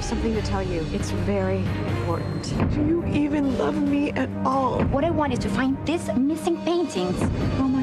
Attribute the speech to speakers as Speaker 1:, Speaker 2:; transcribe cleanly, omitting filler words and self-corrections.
Speaker 1: have something to tell you. It's very important.
Speaker 2: Do you even love me at all?
Speaker 3: What I want is to find this missing paintings. Oh my